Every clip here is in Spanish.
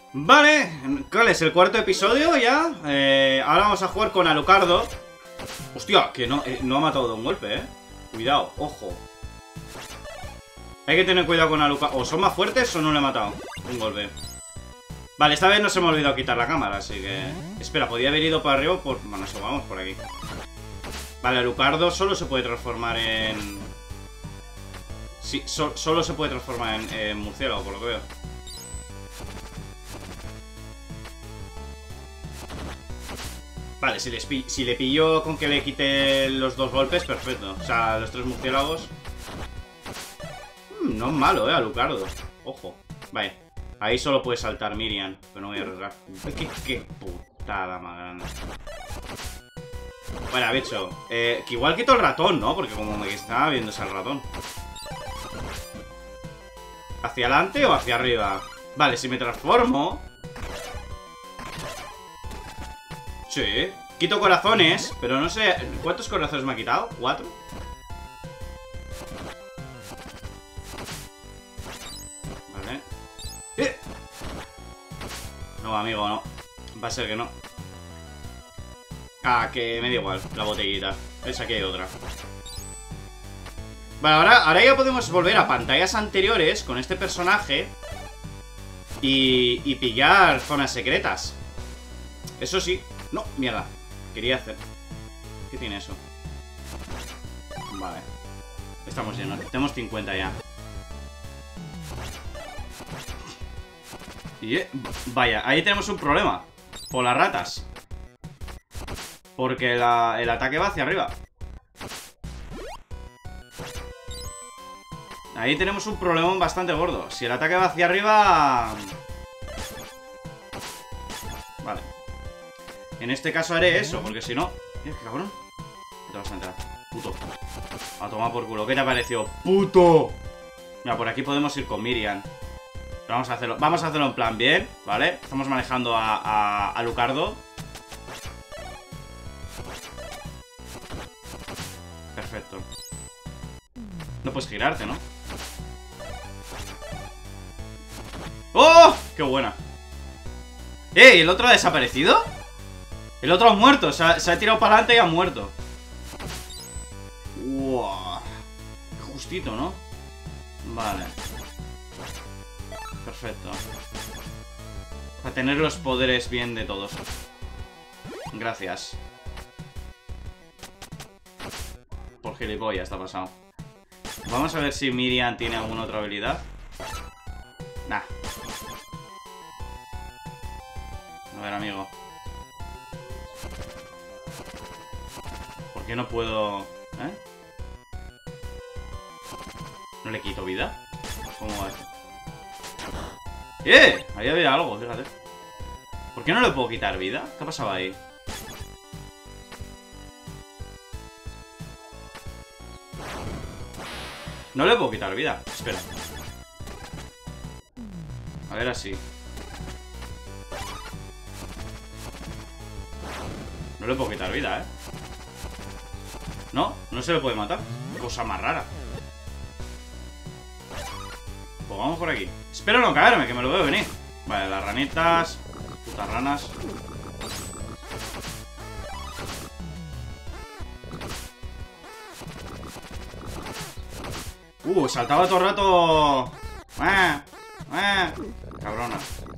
Vale, ¿cuál es? ¿El cuarto episodio ya? Ahora vamos a jugar con Alucardo. Hostia, que no ha matado de un golpe, Cuidado, ojo. Hay que tener cuidado con Alucardo. O son más fuertes o no le he matado de un golpe. Vale, esta vez no se me ha olvidado quitar la cámara, así que... Espera, podía haber ido para arriba o por... Bueno, eso, vamos por aquí. Vale, Alucardo solo se puede transformar en... Sí, solo se puede transformar en murciélago, por lo que veo. Vale, si le pillo con que le quite los dos golpes, perfecto. O sea, los tres murciélagos. No es malo, Alucardo. Ojo. Vale. Ahí solo puede saltar Miriam. Pero no voy a arriesgar. Qué putada más grande. Bueno, bicho. Que igual quito el ratón, ¿no? Porque como me estaba viéndose el ratón. ¿Hacia adelante o hacia arriba? Vale, si me transformo... Sí. Quito corazones, pero no sé... ¿Cuántos corazones me ha quitado? ¿4? Vale. No, amigo, no. Va a ser que no. Ah, que me da igual, la botellita. ¿Ves? Aquí hay otra. Vale, ahora ya podemos volver a pantallas anteriores con este personaje y pillar zonas secretas. Eso sí. No, mierda. Quería hacer... ¿Qué tiene eso? Vale. Estamos llenos. Tenemos 50 ya. Y vaya, ahí tenemos un problema. Por las ratas. Porque el ataque va hacia arriba. Ahí tenemos un problemón bastante gordo. Si el ataque va hacia arriba... Vale. En este caso haré eso, porque si no... Mira, qué cabrón. No te vas a entrar. Puto. A tomar por culo. ¿Qué te ha parecido? ¡Puto! Mira, por aquí podemos ir con Miriam. Pero vamos a hacerlo en plan bien, ¿vale? Estamos manejando a Alucardo. Perfecto. No puedes girarte, ¿no? ¡Oh! ¡Qué buena! ¿Y el otro ha desaparecido? El otro ha muerto, se ha tirado para adelante y ha muerto. ¡Wow! Qué justito, ¿no? Vale. Perfecto. Para tener los poderes bien de todos. Gracias. Por gilipollas está pasado. Vamos a ver si Miriam tiene alguna otra habilidad. Nah. A ver, amigo. ¿Por qué no puedo...? ¿No le quito vida? ¿Cómo va eso? Ahí había algo, fíjate. ¿Por qué no le puedo quitar vida? ¿Qué ha pasado ahí? No le puedo quitar vida. Espera. A ver así. No le puedo quitar vida, No, no se le puede matar. Cosa más rara. Pues vamos por aquí. Espero no caerme, que me lo veo venir. Vale, las ranitas. Putas ranas. Saltaba todo el rato. Cabrona.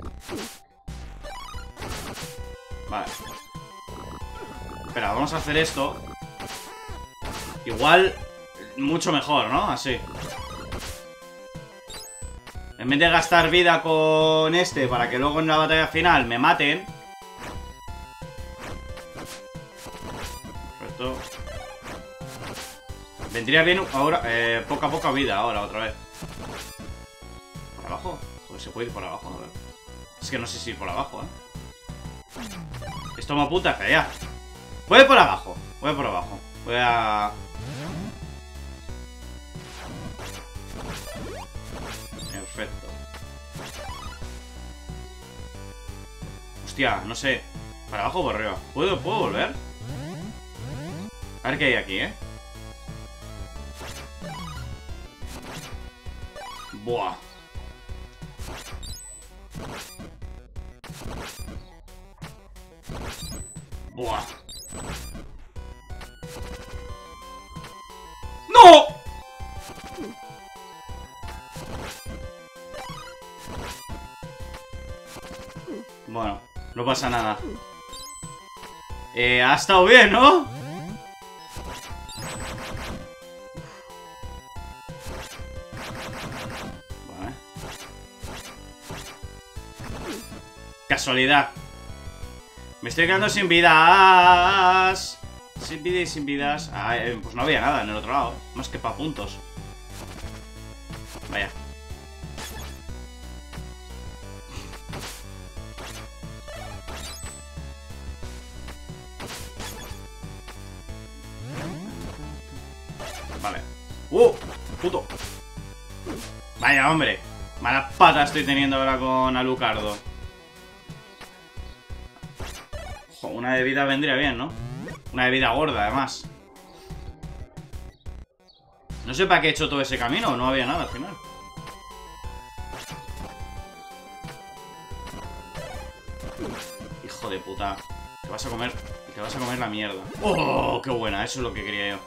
Vale. Espera, vamos a hacer esto. Igual, mucho mejor, ¿no? Así. En vez de gastar vida con este para que luego en la batalla final me maten. Perfecto. Vendría bien ahora, poca vida ahora, otra vez. ¿Por abajo? Pues se puede ir por abajo, a ver. Es que no sé si ir por abajo, Esto me puta que ya. Voy por abajo, voy por abajo. Voy a... Perfecto. Hostia, no sé. ¿Para abajo o por arriba? ¿Puedo volver? A ver qué hay aquí, Buah. Buah. ¡No! Bueno, no pasa nada. Ha estado bien, ¿no? Vale. Casualidad. Me estoy quedando sin vidas. Sin vida y sin vidas. Ah, pues no había nada en el otro lado. Más que para puntos. Vaya. Vale. Puto. Vaya, hombre. Mala pata estoy teniendo ahora con Alucardo. Ojo, una de vida vendría bien, ¿no? Una de vida gorda, además. No sé para qué he hecho todo ese camino. No había nada al final. Hijo de puta. Te vas a comer. Te vas a comer la mierda. ¡Oh! ¡Qué buena! Eso es lo que quería yo.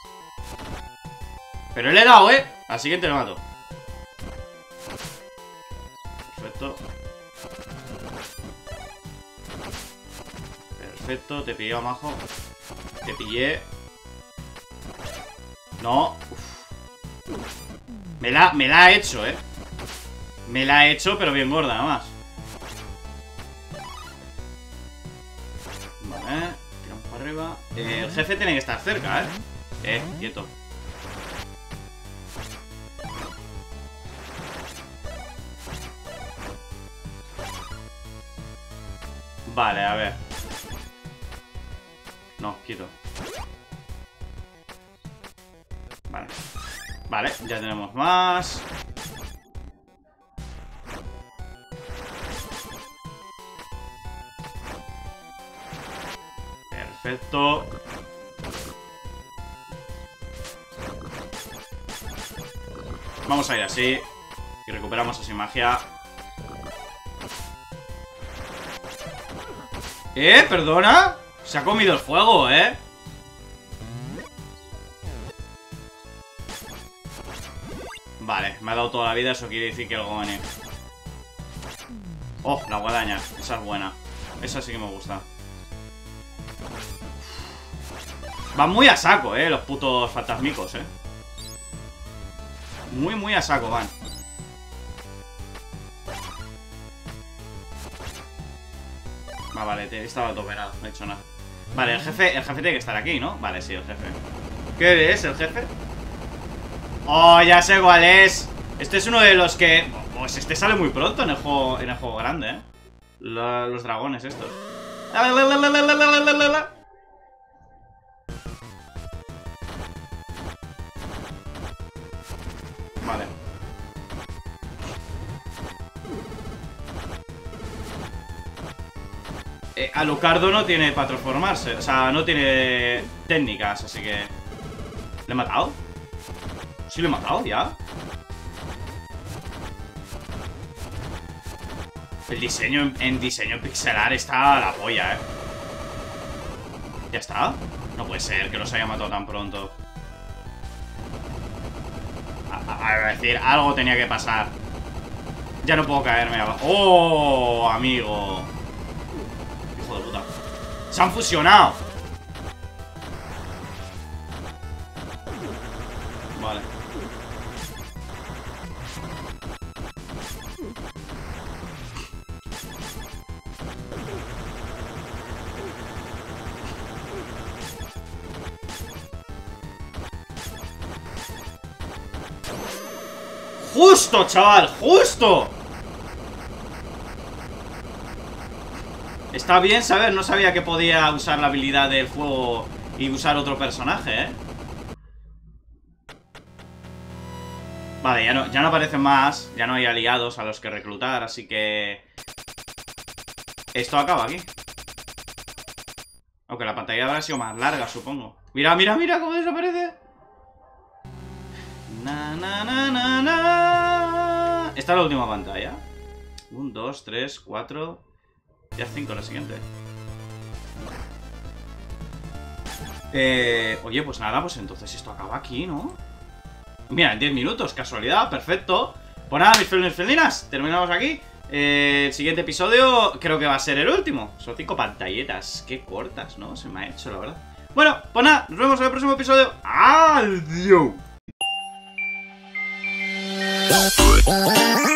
Pero le he dado, ¿eh? Al siguiente lo mato. Perfecto. Perfecto, te pillé a majo. Te pillé. No. Uf. Me la ha hecho, ¿eh? Me la ha hecho, pero bien gorda, nada más. Vale. Tiramos para arriba. El jefe tiene que estar cerca, ¿eh? Quieto. Vale, a ver. No, quieto. Vale. Vale, ya tenemos más. Perfecto. Vamos a ir así. Y recuperamos así magia. ¿Perdona? Se ha comido el fuego, Vale, me ha dado toda la vida. Eso quiere decir que el Goni. Oh, la guadaña. Esa es buena. Esa sí que me gusta. Van muy a saco, los putos fantasmicos, muy a saco van. Vale, estaba toperado, no he hecho nada. Vale, el jefe tiene que estar aquí, ¿no? Vale, sí, el jefe. ¿Qué es el jefe? Oh, ya sé cuál es. Este es uno de los que... Pues este sale muy pronto en el juego grande, los dragones estos. Vale. Alucardo no tiene para transformarse. O sea, no tiene técnicas, así que... ¿Le he matado? Sí, lo he matado, ya. El diseño en diseño pixelar está a la polla, ¿Ya está? No puede ser que los haya matado tan pronto. A decir, algo tenía que pasar. Ya no puedo caerme abajo. ¡Oh, amigo! Hijo de puta. ¡Se han fusionado! Vale. ¡Justo, chaval! ¡Justo! Está bien saber, no sabía que podía usar la habilidad del fuego y usar otro personaje, Vale, ya no aparecen más. Ya no hay aliados a los que reclutar, así que... Esto acaba aquí. Aunque la pantalla habrá sido más larga, supongo. Mira, mira, mira cómo desaparece. Esta es la última pantalla. 1, 2, 3, 4. Ya 5 la siguiente. Oye, pues nada, pues entonces esto acaba aquí, ¿no? Mira, en 10 minutos, casualidad, perfecto. Pues nada, mis felinas felinas, terminamos aquí. El siguiente episodio creo que va a ser el último. Son 5 pantalletas, qué cortas, ¿no? Se me ha hecho, la verdad. Bueno, pues nada, nos vemos en el próximo episodio. ¡Adiós!